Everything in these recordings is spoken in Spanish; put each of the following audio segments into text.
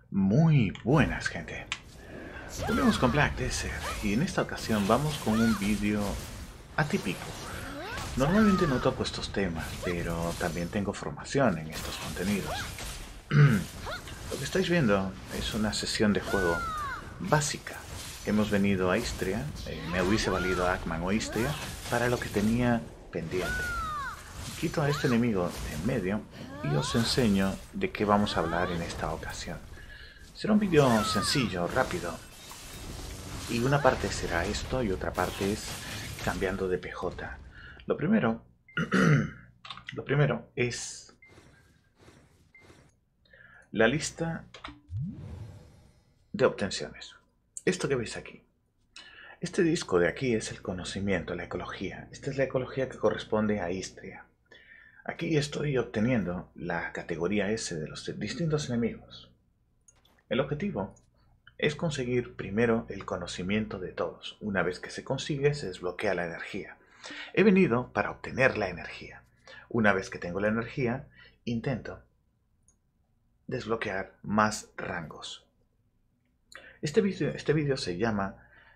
Muy buenas, gente. Volvemos con Black Desert y en esta ocasión vamos con un vídeo atípico. Normalmente no toco estos temas, pero también tengo formación en estos contenidos. Lo que estáis viendo es una sesión de juego básica. Hemos venido a Istria, me hubiese valido Ackman o Istria para lo que tenía pendiente. Quito a este enemigo de en medio y os enseño de qué vamos a hablar en esta ocasión. Será un vídeo sencillo, rápido. Y una parte será esto y otra parte es cambiando de PJ. Lo primero, lo primero es la lista de obtenciones. Esto que veis aquí. Este disco de aquí es el conocimiento, la ecología. Esta es la ecología que corresponde a Istria. Aquí estoy obteniendo la categoría S de los distintos enemigos. El objetivo es conseguir primero el conocimiento de todos. Una vez que se consigue, se desbloquea la energía. He venido para obtener la energía. Una vez que tengo la energía, intento desbloquear más rangos. Este vídeo se llama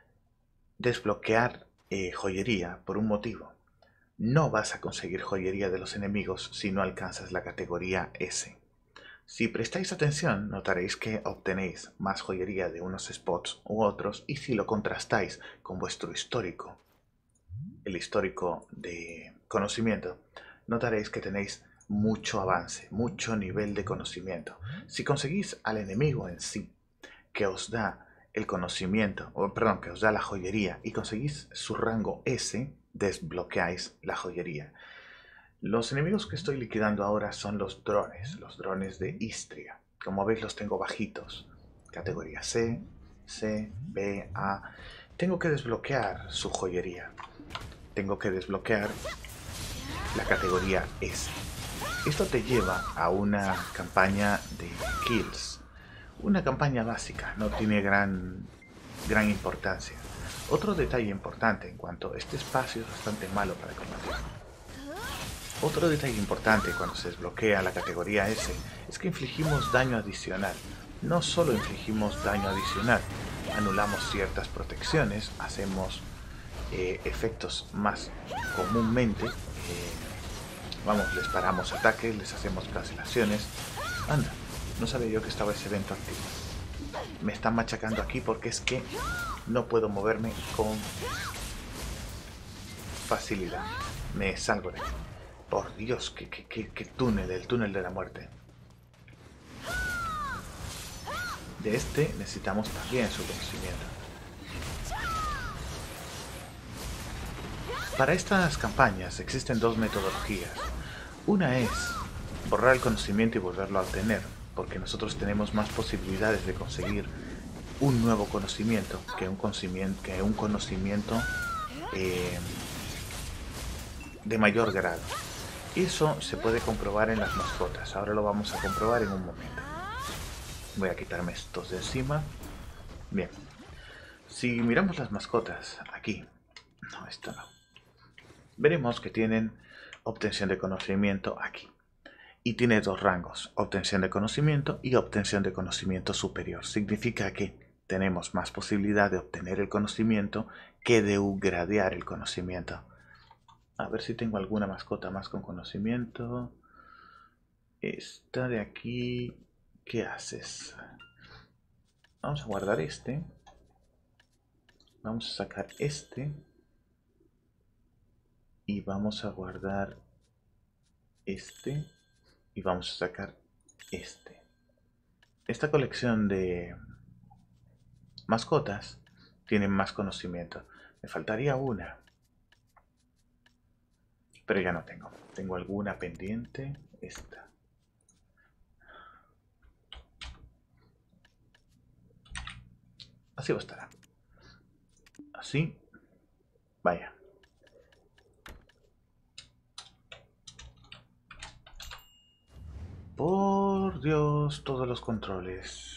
desbloquear joyería por un motivo. No vas a conseguir joyería de los enemigos si no alcanzas la categoría S. Si prestáis atención, notaréis que obtenéis más joyería de unos spots u otros, y si lo contrastáis con vuestro histórico, el histórico de conocimiento, notaréis que tenéis mucho avance, mucho nivel de conocimiento. Si conseguís al enemigo en sí, que os da el conocimiento, que os da la joyería, y conseguís su rango S, desbloqueáis la joyería. Los enemigos que estoy liquidando ahora son los drones de Istria. Como veis, los tengo bajitos. Categoría C, C, B, A. Tengo que desbloquear su joyería. Tengo que desbloquear la categoría S. Esto te lleva a una campaña de kills. Una campaña básica, no tiene gran importancia. Otro detalle importante en cuanto a este espacio es bastante malo para combatir. Otro detalle importante cuando se desbloquea la categoría S es que infligimos daño adicional. No solo infligimos daño adicional, anulamos ciertas protecciones, hacemos efectos más comúnmente. Les paramos ataques, les hacemos cancelaciones. Anda, no sabía yo que estaba ese evento activo. Me están machacando aquí porque es que no puedo moverme con facilidad. Me salgo de aquí. Por Dios, qué túnel, el túnel de la muerte. De este necesitamos también su conocimiento. Para estas campañas existen dos metodologías. Una es borrar el conocimiento y volverlo a obtener, porque nosotros tenemos más posibilidades de conseguir un nuevo conocimiento que un conocimiento de mayor grado. Eso se puede comprobar en las mascotas. Ahora lo vamos a comprobar en un momento. Voy a quitarme estos de encima. Bien. Si miramos las mascotas aquí. No, esto no. Veremos que tienen obtención de conocimiento aquí. Y tiene dos rangos. Obtención de conocimiento y obtención de conocimiento superior. Significa que tenemos más posibilidad de obtener el conocimiento que de upgradear el conocimiento. A ver si tengo alguna mascota más con conocimiento. Esta de aquí. ¿Qué haces? Vamos a guardar este. Vamos a sacar este. Y vamos a guardar este. Y vamos a sacar este. Esta colección de mascotas tiene más conocimiento. Me faltaría una. Pero ya no tengo. Tengo alguna pendiente. Esta. Así va a estar. Así. Vaya. Por Dios, todos los controles.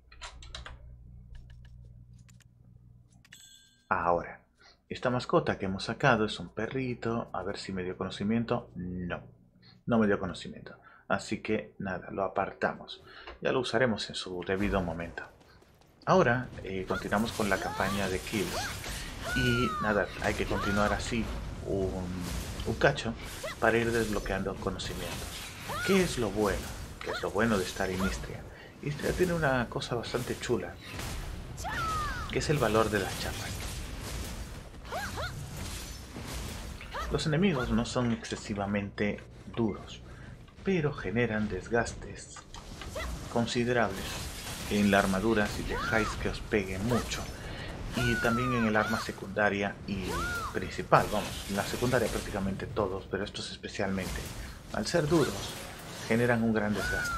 Ahora, esta mascota que hemos sacado es un perrito. A ver si me dio conocimiento. No, no me dio conocimiento. así que nada, lo apartamos. Ya lo usaremos en su debido momento. Ahora continuamos con la campaña de kills. Y nada, hay que continuar así un cacho para ir desbloqueando conocimientos. ¿Qué es lo bueno? ¿Qué es lo bueno de estar en Istria? Istria tiene una cosa bastante chula, que es el valor de las chapas. Los enemigos no son excesivamente duros, pero generan desgastes considerables en la armadura si dejáis que os pegue mucho. Y también en el arma secundaria y principal, vamos, en la secundaria prácticamente todos, pero estos especialmente. Al ser duros, generan un gran desgaste.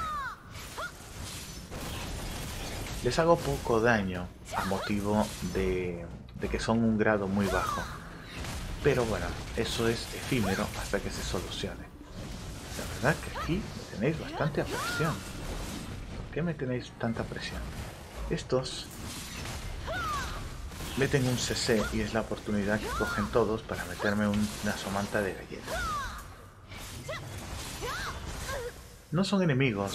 Les hago poco daño a motivo de que son un grado muy bajo. Pero bueno, eso es efímero hasta que se solucione. La verdad que aquí me tenéis bastante a presión. ¿Por qué me tenéis tanta presión? Estos meten un CC y es la oportunidad que cogen todos para meterme una somanta de galletas. No son enemigos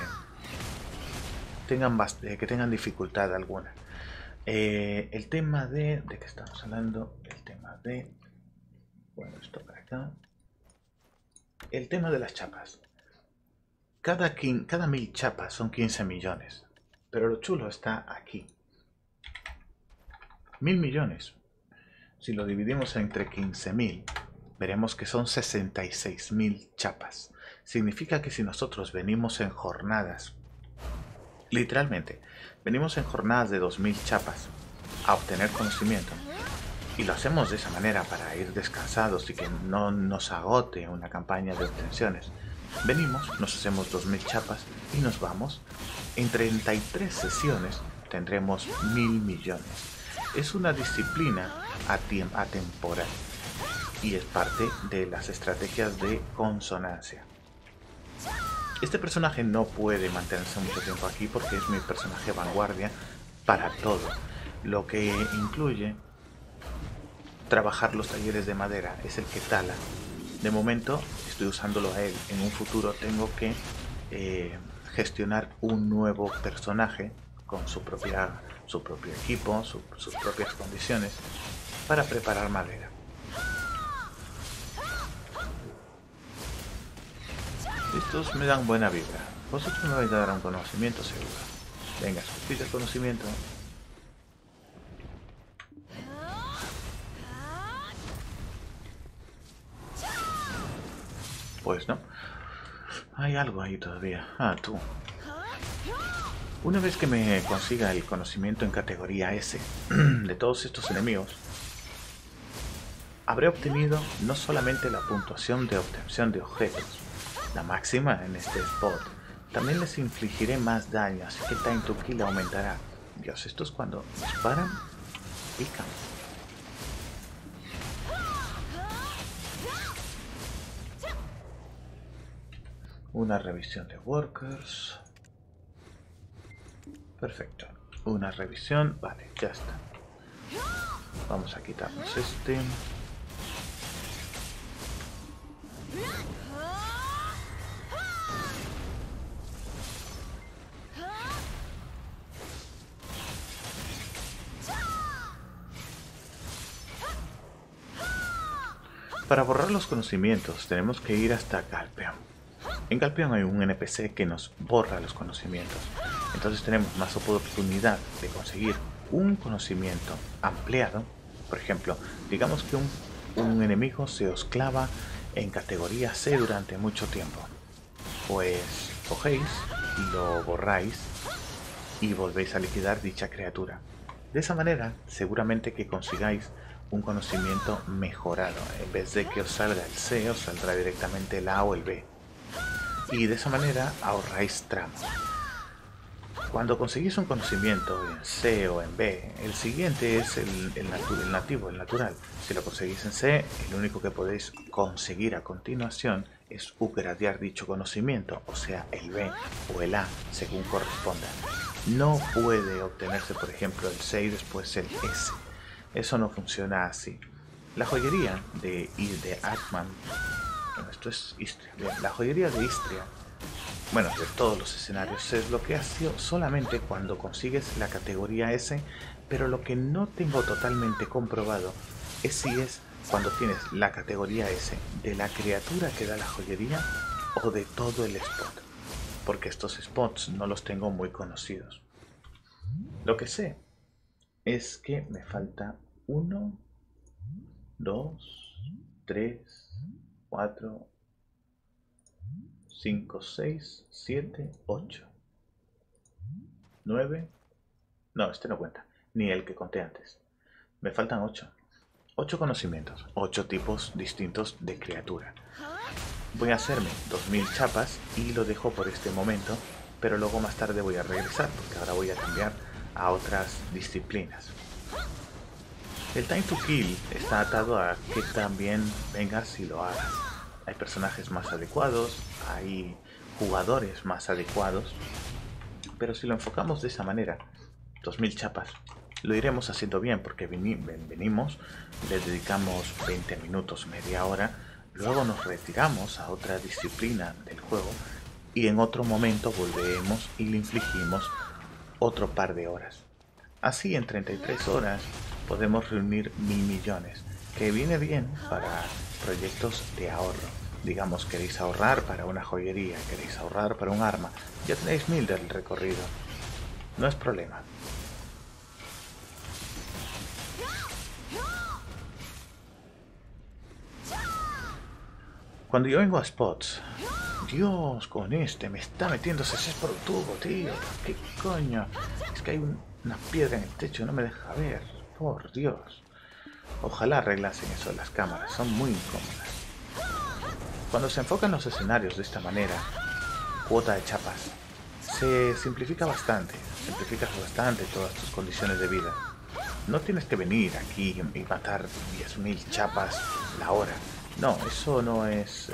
que tengan dificultad alguna. El tema de qué estamos hablando, el tema de... Bueno, esto para acá. El tema de las chapas. Cada 1000 chapas son 15 millones. Pero lo chulo está aquí. 1000 millones. Si lo dividimos entre 15.000, veremos que son 66.000 chapas. Significa que si nosotros venimos en jornadas, literalmente, venimos en jornadas de 2000 chapas a obtener conocimiento, y lo hacemos de esa manera para ir descansados y que no nos agote una campaña de obtenciones. Venimos, nos hacemos 2000 chapas y nos vamos. En 33 sesiones tendremos 1000 millones. Es una disciplina atemporal y es parte de las estrategias de consonancia. Este personaje no puede mantenerse mucho tiempo aquí porque es mi personaje vanguardia para todo, lo que incluye trabajar los talleres de madera, es el que tala. De momento estoy usándolo a él, en un futuro tengo que gestionar un nuevo personaje con su propio equipo, sus propias condiciones para preparar madera. Estos me dan buena vibra. Vosotros me vais a dar un conocimiento seguro. Venga, escupid el conocimiento. Pues no. Hay algo ahí todavía. Ah, tú. Una vez que me consiga el conocimiento en categoría S de todos estos enemigos, habré obtenido no solamente la puntuación de obtención de objetos, la máxima en este spot, también les infligiré más daño, así que el time to kill aumentará. Dios, estos cuando disparan, pican. Una revisión de workers. Perfecto. Una revisión. Vale, ya está. Vamos a quitarnos este. Para borrar los conocimientos tenemos que ir hasta Galpeon. En Galpeon hay un NPC que nos borra los conocimientos. Entonces tenemos más oportunidad de conseguir un conocimiento ampliado. Por ejemplo, digamos que un enemigo se os clava en categoría C durante mucho tiempo. Pues cogéis, lo borráis y volvéis a liquidar dicha criatura. De esa manera, seguramente que consigáis un conocimiento mejorado. En vez de que os salga el C, os saldrá directamente el A o el B. Y de esa manera ahorráis tramos. Cuando conseguís un conocimiento en C o en B, el siguiente es el nativo, el natural. Si lo conseguís en C, el único que podéis conseguir a continuación es upgradear dicho conocimiento, o sea, el B o el A, según corresponda. No puede obtenerse, por ejemplo, el C y después el S. Eso no funciona así. La joyería de Atman, bueno, esto es Istria. Bien, la joyería de Istria bueno, de todos los escenarios, se desbloquea solamente cuando consigues la categoría S, pero lo que no tengo totalmente comprobado es si es cuando tienes la categoría S de la criatura que da la joyería o de todo el spot, porque estos spots no los tengo muy conocidos. Lo que sé es que me falta 1, 2, 3, 4, 5, 6, 7, 8, 9. No, este no cuenta, ni el que conté antes. Me faltan 8. 8 conocimientos, 8 tipos distintos de criatura. Voy a hacerme 2000 chapas y lo dejo por este momento, pero luego más tarde voy a regresar porque ahora voy a cambiar a otras disciplinas. El time to kill está atado a que también vengas y lo hagas. Hay personajes más adecuados, hay jugadores más adecuados, pero si lo enfocamos de esa manera, 2000 chapas, lo iremos haciendo bien porque venimos, le dedicamos 20 minutos, media hora, luego nos retiramos a otra disciplina del juego y en otro momento volvemos y le infligimos otro par de horas. Así en 33 horas podemos reunir 1000 millones, que viene bien para proyectos de ahorro. Digamos, queréis ahorrar para una joyería, queréis ahorrar para un arma, ya tenéis 1000 del recorrido. No es problema. Cuando yo vengo a spots, Dios, con este me está metiendo 6 por un tubo, tío. ¿Qué coño? Es que hay una piedra en el techo, no me deja ver. Por Dios. Ojalá arreglasen eso las cámaras, son muy incómodas. Cuando se enfocan los escenarios de esta manera, cuota de chapas, se simplifica bastante. Simplificas bastante todas tus condiciones de vida. No tienes que venir aquí y matar 10.000 chapas la hora. No, eso no es...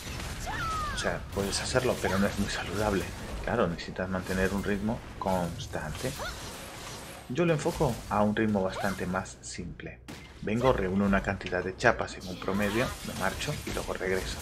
O sea, puedes hacerlo, pero no es muy saludable. Claro, necesitas mantener un ritmo constante. Yo lo enfoco a un ritmo bastante más simple. Vengo, reúno una cantidad de chapas en un promedio, me marcho y luego regreso.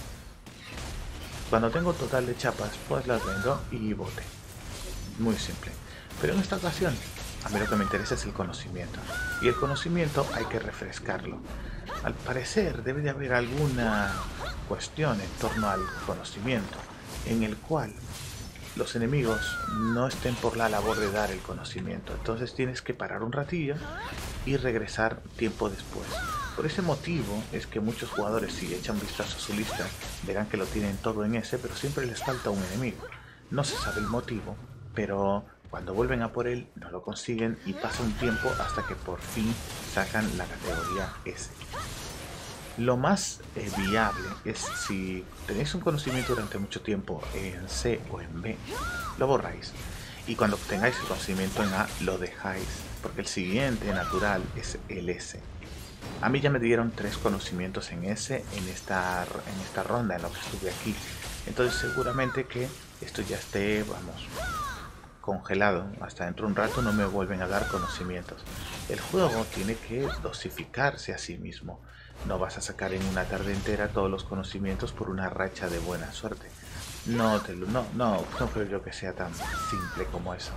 Cuando tengo total de chapas, pues las vendo y bote. Muy simple. Pero en esta ocasión, a mí lo que me interesa es el conocimiento. Y el conocimiento hay que refrescarlo. Al parecer debe de haber alguna cuestión en torno al conocimiento, en el cual los enemigos no estén por la labor de dar el conocimiento. Entonces tienes que parar un ratillo y regresar tiempo después. Por ese motivo es que muchos jugadores, si echan vistazo a su lista, verán que lo tienen todo en ese, pero siempre les falta un enemigo. No se sabe el motivo, pero cuando vuelven a por él no lo consiguen y pasa un tiempo hasta que por fin sacan la categoría S. Lo más viable es, si tenéis un conocimiento durante mucho tiempo en C o en B, lo borráis. Y cuando tengáis el conocimiento en A, lo dejáis, porque el siguiente natural es el S. A mí ya me dieron 3 conocimientos en S en esta ronda en lo que estuve aquí. Entonces seguramente que esto ya esté, vamos, congelado. Hasta dentro de un rato no me vuelven a dar conocimientos. El juego tiene que dosificarse a sí mismo. No vas a sacar en una tarde entera todos los conocimientos por una racha de buena suerte. No creo yo que sea tan simple como eso.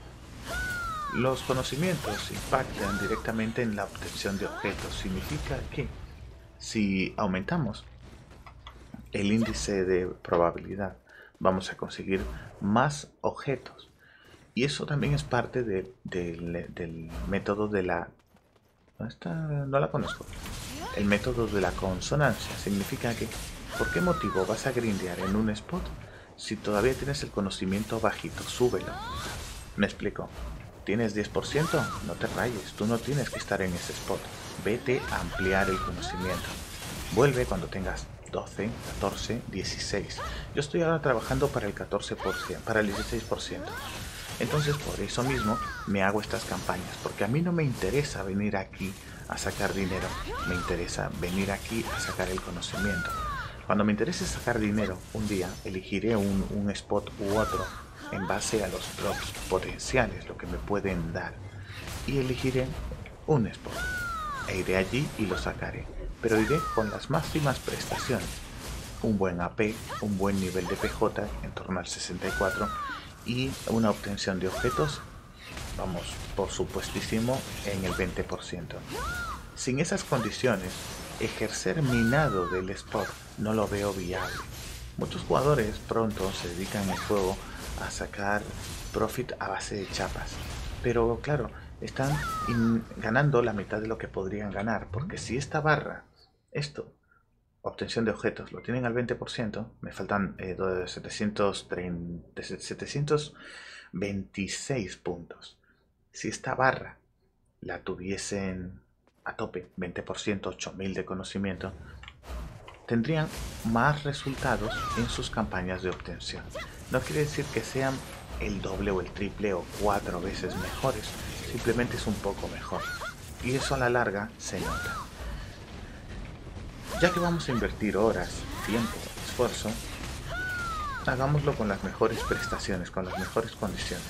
Los conocimientos impactan directamente en la obtención de objetos. Significa que si aumentamos el índice de probabilidad, vamos a conseguir más objetos. Y eso también es parte del método de la... Esta no la conozco. El método de la consonancia. Significa que, ¿por qué motivo vas a grindear en un spot si todavía tienes el conocimiento bajito? Súbelo. Me explico. ¿Tienes 10%? No te rayes. Tú no tienes que estar en ese spot. Vete a ampliar el conocimiento. Vuelve cuando tengas 12, 14, 16. Yo estoy ahora trabajando para el 14%, para el 16%. Entonces por eso mismo me hago estas campañas, porque a mí no me interesa venir aquí a sacar dinero, me interesa venir aquí a sacar el conocimiento. Cuando me interese sacar dinero, un día elegiré un spot u otro en base a los drops potenciales, lo que me pueden dar, y elegiré un spot e iré allí y lo sacaré, pero iré con las máximas prestaciones. un buen AP, un buen nivel de PJ en torno al 64 y una obtención de objetos, vamos, por supuestísimo, en el 20%. Sin esas condiciones, ejercer minado del spot no lo veo viable. Muchos jugadores pronto se dedican al juego a sacar profit a base de chapas, pero claro, están ganando la mitad de lo que podrían ganar, porque si esta barra, esto, obtención de objetos, lo tienen al 20%, me faltan 726 puntos. Si esta barra la tuviesen a tope, 20%, 8000 de conocimiento, tendrían más resultados en sus campañas de obtención. No quiere decir que sean el doble o el triple o 4 veces mejores, simplemente es un poco mejor. Y eso a la larga se nota. Ya que vamos a invertir horas, tiempo, esfuerzo, hagámoslo con las mejores prestaciones, con las mejores condiciones.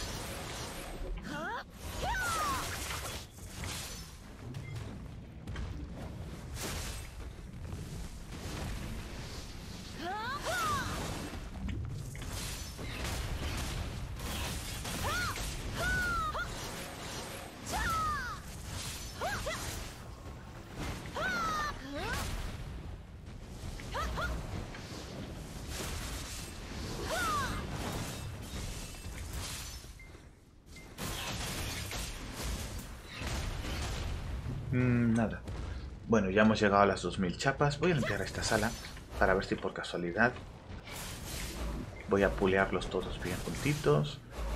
Nada. Bueno, ya hemos llegado a las 2000 chapas. Voy a limpiar esta sala para ver si por casualidad voy a pulearlos todos bien juntitos.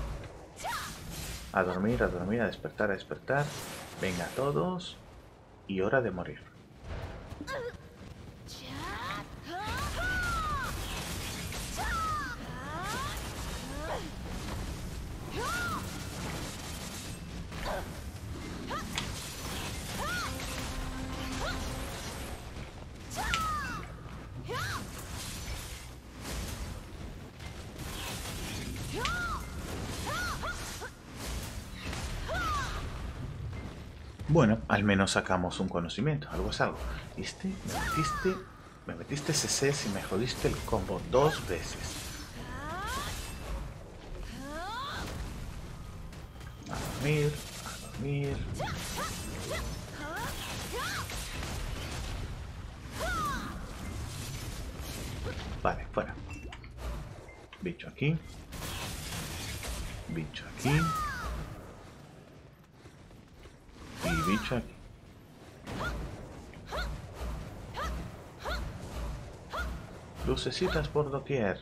A dormir, a despertar, a despertar. Venga todos. Y hora de morir. Bueno, al menos sacamos un conocimiento, algo es algo. ¿Viste? Me metiste CCs y me jodiste el combo 2 veces. A dormir, a dormir. Vale, fuera. Bicho aquí. Bicho aquí. Y bicho aquí. Lucecitas por doquier.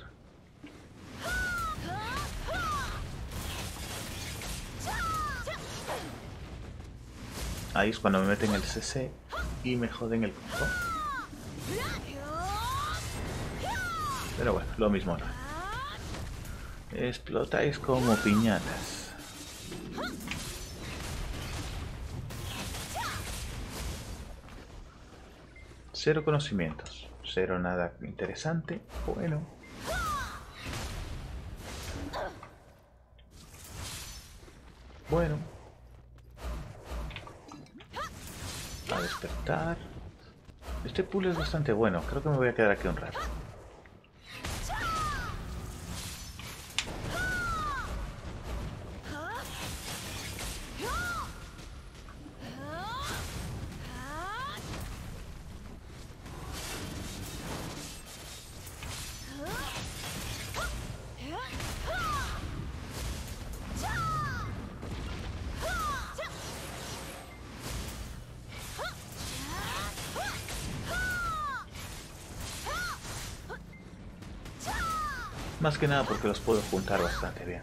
Ahí es cuando me meten el CC y me joden el combo. Pero bueno, lo mismo no. Explotáis como piñatas. Cero conocimientos, cero nada interesante. Bueno. Bueno. A despertar. Este pool es bastante bueno. Creo que me voy a quedar aquí un rato. Más que nada porque los puedo juntar bastante bien.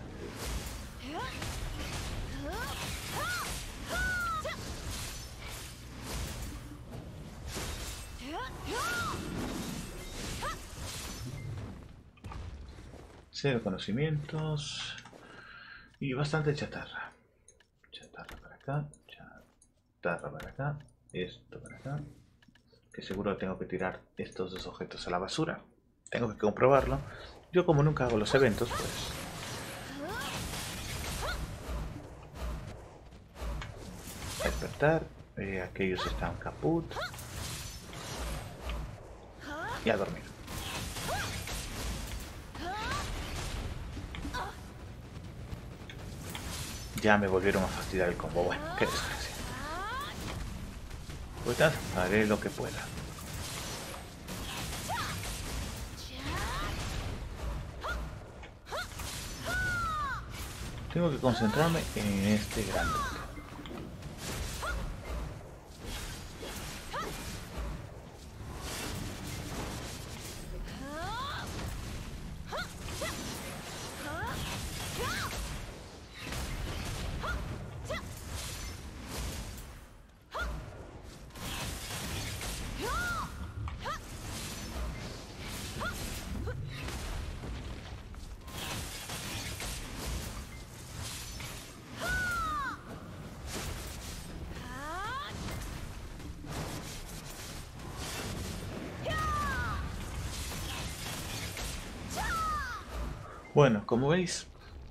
Cero conocimientos. Y bastante chatarra. Chatarra para acá. Chatarra para acá. Esto para acá. Que seguro tengo que tirar estos dos objetos a la basura. Tengo que comprobarlo. Yo como nunca hago los eventos, pues... A despertar. Aquellos están caput. Y a dormir. Ya me volvieron a fastidiar el combo. Bueno, qué desgracia. Pues nada, haré lo que pueda. Tengo que concentrarme en este grande. Bueno, como veis,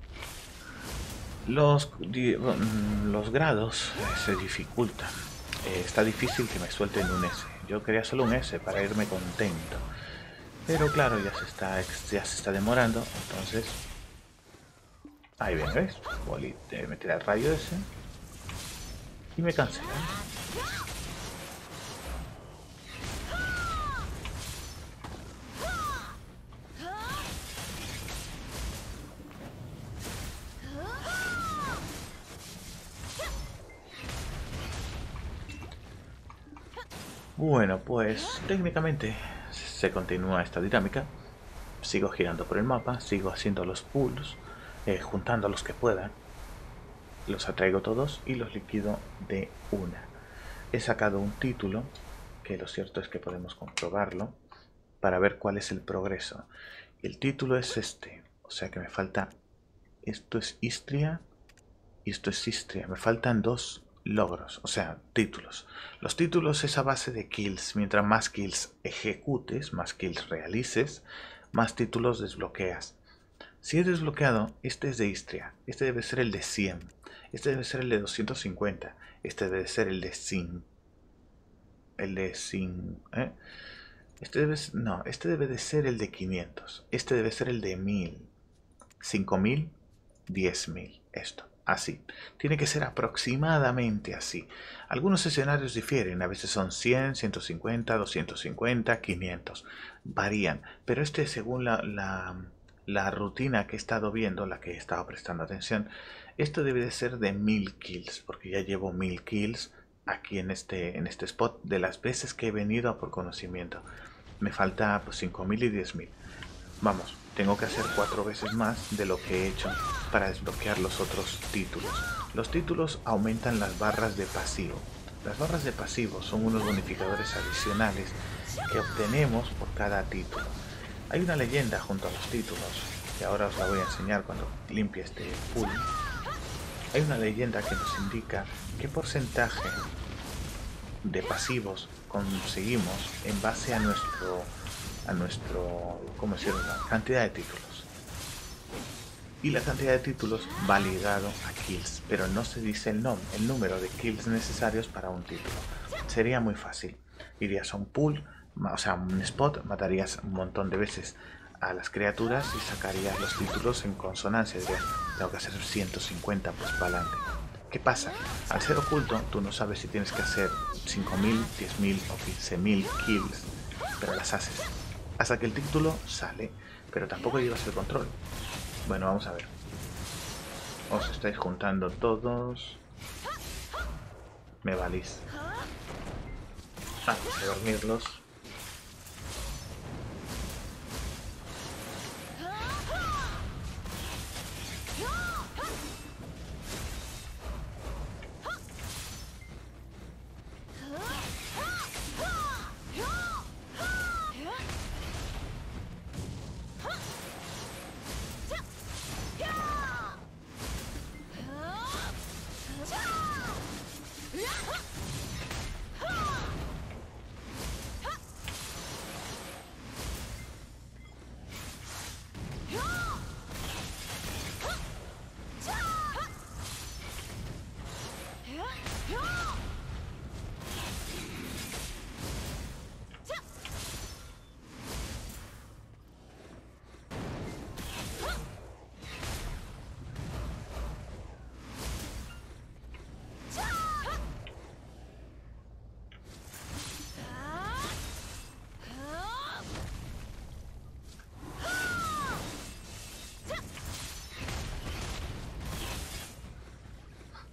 los grados se dificultan. Está difícil que me suelten un S. Yo quería solo un S para irme contento. Pero claro, ya se está demorando. Entonces, ahí ven, ¿ves? Me tira el rayo ese. Y me cancela. Bueno, pues técnicamente se continúa esta dinámica. Sigo girando por el mapa, sigo haciendo los pulls, juntando a los que pueda. Los atraigo todos y los liquido de una. He sacado un título, que lo cierto es que podemos comprobarlo, para ver cuál es el progreso. El título es este, o sea que me falta... Esto es Istria y esto es Istria. Me faltan dos logros, o sea, títulos. Los títulos es a base de kills. Mientras más kills ejecutes, más kills realices, más títulos desbloqueas. Si he desbloqueado, este es de Istria, este debe ser el de 100, este debe ser el de 250, este debe ser el de 100, este debe de ser el de 500, este debe ser el de 1000, 5000, 10.000, esto. Así, tiene que ser aproximadamente así. Algunos escenarios difieren, a veces son 100, 150, 250, 500, varían, pero este según la rutina que he estado viendo, la que he estado prestando atención, esto debe de ser de 1000 kills, porque ya llevo 1000 kills aquí en este spot de las veces que he venido a por conocimiento. Me falta pues 5000 y 10.000. Vamos, tengo que hacer 4 veces más de lo que he hecho para desbloquear los otros títulos. Los títulos aumentan las barras de pasivo. Las barras de pasivo son unos bonificadores adicionales que obtenemos por cada título. Hay una leyenda junto a los títulos, que ahora os la voy a enseñar cuando limpie este pool. Hay una leyenda que nos indica qué porcentaje de pasivos conseguimos en base a nuestro ¿cómo decirlo? La cantidad de títulos. Y la cantidad de títulos va ligado a kills, pero no se dice el número de kills necesarios para un título. Sería muy fácil. Irías a un pool, o sea, un spot, matarías un montón de veces a las criaturas y sacarías los títulos en consonancia. Dirías, tengo que hacer 150 pues para adelante. ¿Qué pasa? Al ser oculto, tú no sabes si tienes que hacer 5000, 10.000 o 15.000 kills, pero las haces. Hasta que el título sale, pero tampoco llevas el control. Bueno, vamos a ver. Os estáis juntando todos. Me valís. Antes de dormirlos.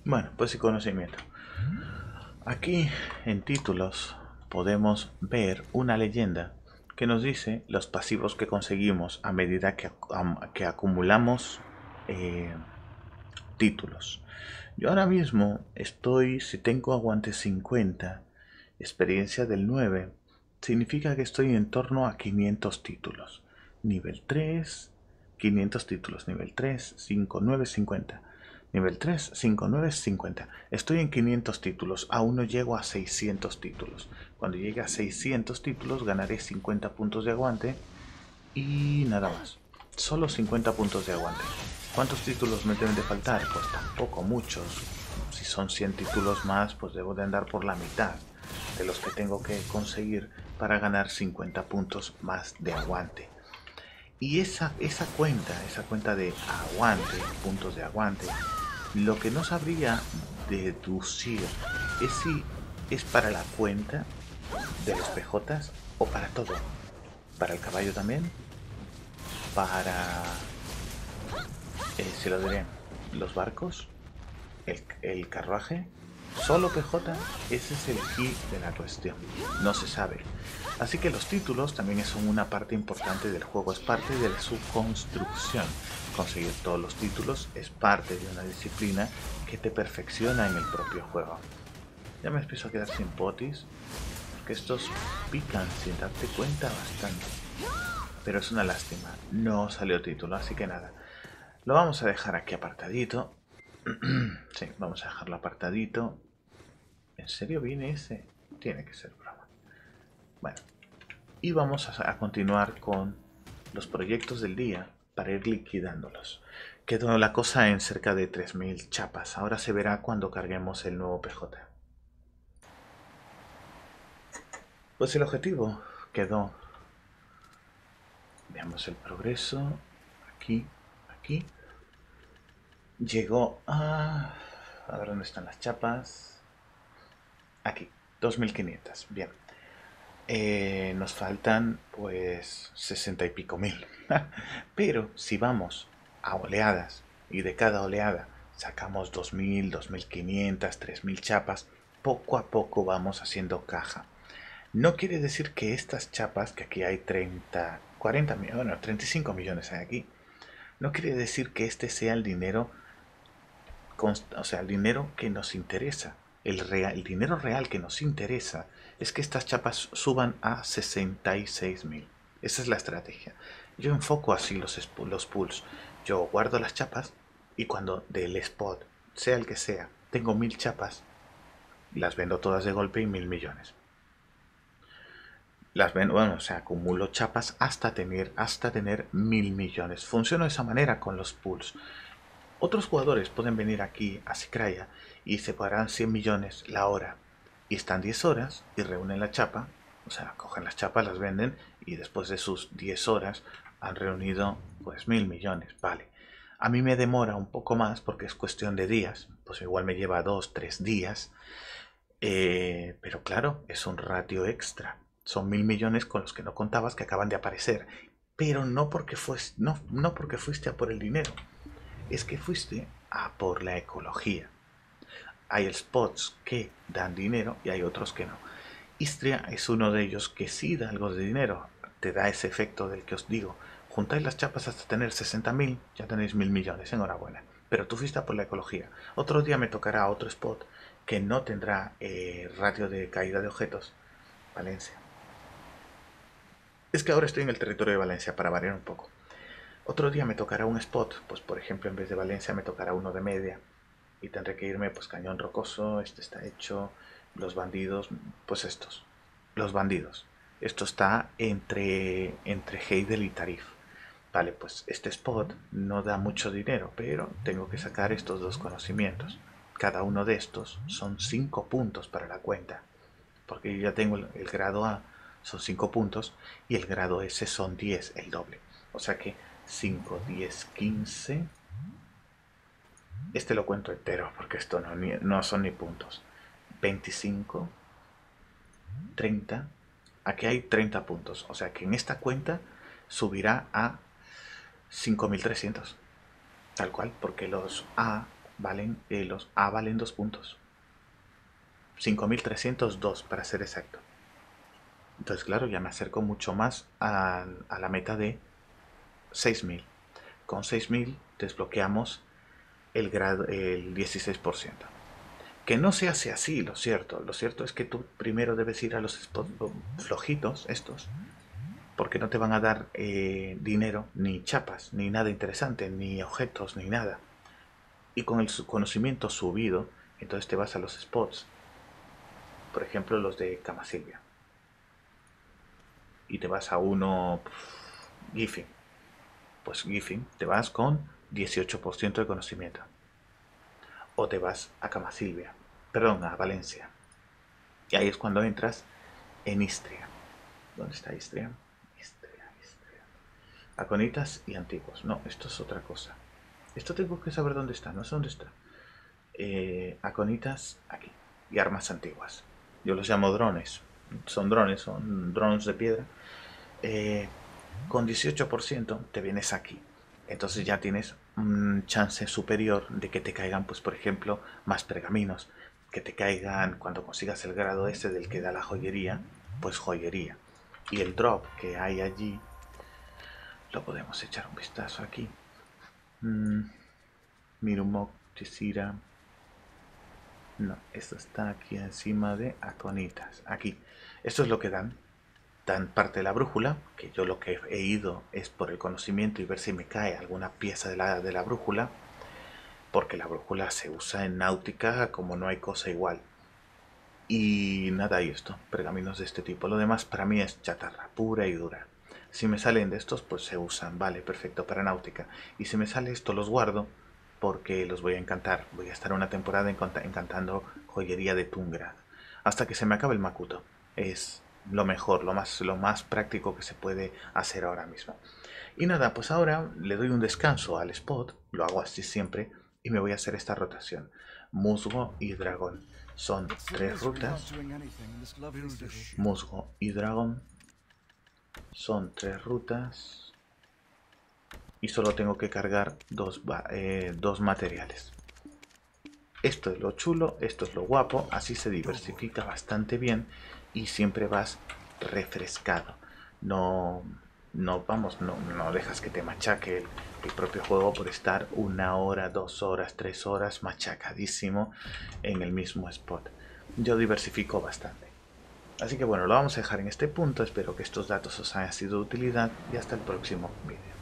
Bueno, pues y conocimiento. Aquí en títulos podemos ver una leyenda que nos dice los pasivos que conseguimos a medida que acumulamos eh, títulos. Yo ahora mismo estoy, si tengo aguante 50, experiencia del 9, significa que estoy en torno a 500 títulos. Nivel 3, 500 títulos. Nivel 3, 5, 9, 50. Nivel 3, 5, 9, 50. Estoy en 500 títulos, aún no llego a 600 títulos. Cuando llegue a 600 títulos ganaré 50 puntos de aguante y nada más. Solo 50 puntos de aguante. ¿Cuántos títulos me deben de faltar? Pues tampoco muchos. Si son 100 títulos más, pues debo de andar por la mitad de los que tengo que conseguir para ganar 50 puntos más de aguante. Y esa cuenta de aguante, puntos de aguante, lo que no sabría deducir es si es para la cuenta de los PJs o para todo. Para el caballo también, para, se lo diré, los barcos, el carruaje, solo PJ, ese es el key de la cuestión, no se sabe. Así que los títulos también son una parte importante del juego, es parte de su construcción. Conseguir todos los títulos es parte de una disciplina que te perfecciona en el propio juego. Ya me empiezo a quedar sin potis, porque estos pican sin darte cuenta bastante. Pero es una lástima, no salió título, así que nada. Lo vamos a dejar aquí apartadito. Sí, vamos a dejarlo apartadito. ¿En serio viene ese? Tiene que ser broma. Bueno, y vamos a continuar con los proyectos del día para ir liquidándolos. Quedó la cosa en cerca de 3000 chapas. Ahora se verá cuando carguemos el nuevo PJ. Pues el objetivo quedó. Veamos el progreso. Aquí, aquí. Llegó a... A ver dónde están las chapas. Aquí, 2500. Bien. Nos faltan pues 60 y pico mil. Pero si vamos a oleadas y de cada oleada sacamos 2000, 2500, 3000 chapas, poco a poco vamos haciendo caja. No quiere decir que estas chapas, que aquí hay 30, 40 millones, bueno, 35 millones hay aquí, no quiere decir que este sea el dinero, o sea, el dinero que nos interesa. El dinero real que nos interesa es que estas chapas suban a 66.000. Esa es la estrategia. Yo enfoco así los pools. Yo guardo las chapas y cuando del spot, sea el que sea, tengo 1000 chapas, las vendo todas de golpe y 1000 millones. Las vendo, bueno, o sea, acumulo chapas hasta tener 1000 millones. Funciona de esa manera con los pools. Otros jugadores pueden venir aquí a Sicraya y se pagarán 100 millones la hora. Y están 10 horas y reúnen la chapa. O sea, cogen las chapas, las venden y después de sus 10 horas han reunido pues 1000 millones. Vale. A mí me demora un poco más porque es cuestión de días. Pues igual me lleva 2, 3 días. Pero claro, es un ratio extra. Son 1000 millones con los que no contabas que acaban de aparecer. Pero no porque fuiste a por el dinero, es que fuiste a por la ecología. Hay spots que dan dinero y hay otros que no. Istria es uno de ellos que sí da algo de dinero. Te da ese efecto del que os digo. Juntáis las chapas hasta tener 60.000, ya tenéis 1000 millones, enhorabuena. Pero tú fuiste a por la ecología. Otro día me tocará otro spot que no tendrá ratio de caída de objetos. Valencia. Es que ahora estoy en el territorio de Valencia para variar un poco. Otro día me tocará un spot, pues por ejemplo en vez de Valencia me tocará uno de media y tendré que irme pues Cañón Rocoso, este está hecho, los bandidos, pues estos, los bandidos. Esto está entre Heidel y Tarif. Vale, pues este spot no da mucho dinero, pero tengo que sacar estos dos conocimientos. Cada uno de estos son 5 puntos para la cuenta, porque yo ya tengo el grado A, son 5 puntos, y el grado S son 10, el doble. O sea que 5, 10, 15. Este lo cuento entero porque esto no son ni puntos. 25, 30. Aquí hay 30 puntos. O sea que en esta cuenta subirá a 5300. Tal cual, porque los A valen los A valen 2 puntos. 5.302 para ser exacto. Entonces, claro, ya me acerco mucho más a la meta de 6.000. Con 6.000 desbloqueamos el 16%. Que no se hace así, lo cierto. Lo cierto es que tú primero debes ir a los spots flojitos, estos, porque no te van a dar dinero, ni chapas, ni nada interesante, ni objetos, ni nada. Y con el conocimiento subido, entonces te vas a los spots, por ejemplo los de Cama Silvia, y te vas a uno Giffin. Pues Giffin te vas con 18% de conocimiento. O te vas a Cama Silvia, perdón, a Valencia. Y ahí es cuando entras en Istria. ¿Dónde está Istria? Istria. Aconitas y antiguos. No, esto es otra cosa. Esto tengo que saber dónde está, no sé dónde está. Aconitas aquí. Y armas antiguas. Yo los llamo drones. Son drones de piedra. Con 18% te vienes aquí. Entonces ya tienes un chance superior de que te caigan, pues por ejemplo, más pergaminos. Que te caigan cuando consigas el grado ese del que da la joyería, pues joyería. Y el drop que hay allí, lo podemos echar un vistazo aquí. Mirumok, Tisira. No, esto está aquí encima de Aconitas. Aquí. Esto es lo que dan. Dan parte de la brújula, que yo lo que he ido es por el conocimiento y ver si me cae alguna pieza de la brújula, porque la brújula se usa en náutica como no hay cosa igual. Y nada, y esto, pergaminos de este tipo. Lo demás para mí es chatarra, pura y dura. Si me salen de estos, pues se usan, vale, perfecto, para náutica. Y si me sale esto, los guardo, porque los voy a encantar. Voy a estar una temporada encantando joyería de Tungrad. Hasta que se me acabe el Makuto. Es lo mejor, lo más práctico que se puede hacer ahora mismo. Y nada, pues ahora le doy un descanso al spot, lo hago así siempre, y me voy a hacer esta rotación. Musgo y dragón. Son 3 rutas. Musgo y dragón. Son 3 rutas. Y solo tengo que cargar dos materiales. Esto es lo chulo, esto es lo guapo, así se diversifica bastante bien y siempre vas refrescado. No, no dejas que te machaque el propio juego por estar 1 hora, 2 horas, 3 horas machacadísimo en el mismo spot. Yo diversifico bastante. Así que bueno, lo vamos a dejar en este punto. Espero que estos datos os hayan sido de utilidad y hasta el próximo vídeo.